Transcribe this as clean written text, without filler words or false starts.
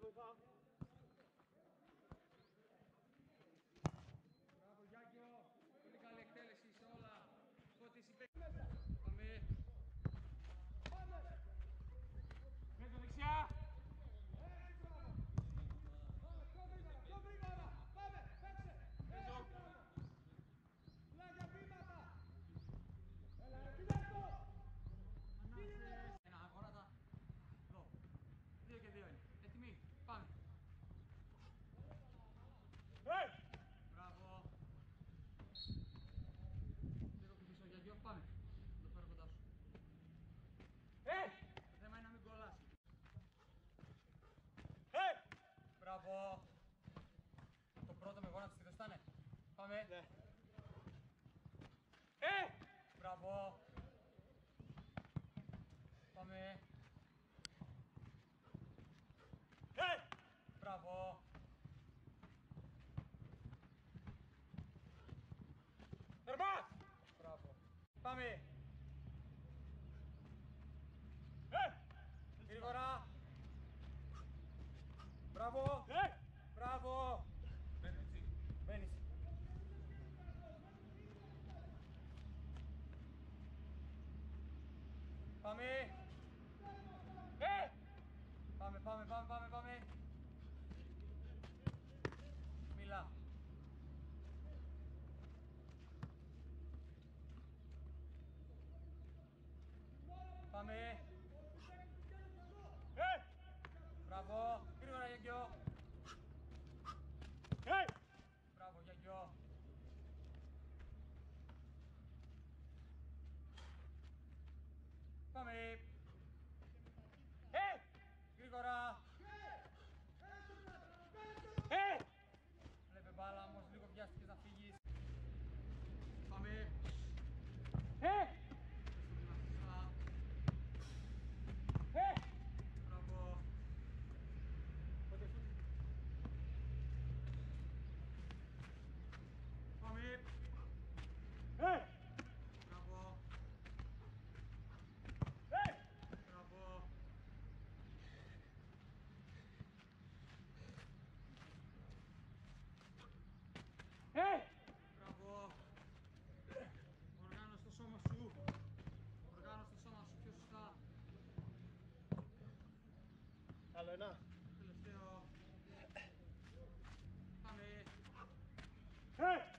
βοηθάω. Μπράβο Γιάγκιο, πολύ καλή εκτέλεση σε όλα. Φώτης είπε. Πάμε. Πέτω δεξιά. Πιο γρήγορα, πάμε, παίξε. Πέτω. Πλάγια βήματα. Έλα, επιδέστο. Ένα, γόνατα. Εδώ. 2 και 2 είναι. Έτοιμοι, πάμε. Μπράβο. Λίγο πιο πίσω Γιάγκιο, πάμε. Το φέρω κοντά σου. Το θέμα είναι να μην κολλάσει. Μπράβο. Το πρώτο με γόνατα στη δεστάνε. Πάμε. Ναι. Μπράβο. Πάμε. Μπράβο. Τερμά! Μπράβο. Πάμε. Γρήγορα. Μπράβο. Μπράβο. Μπαίνεις. Πάμε. Πάμε. Μιλά. Πάμε. Μπράβο. Γρήγορα Γιάγκιο. Μπράβο Γιάγκιο. Πάμε. Γρήγορα. Βλέπε μπάλα όμως, λίγο βιάστηκες να φύγεις. Πάμε. Μπράβο. Πάμε. Μπράβο. Μπράβο. Μπράβο. Οργάνωσε το σώμα σου. Οργάνωσε το σώμα σου πιο σωστά. Άλλο ένα. Τελευταίο. Πάμε.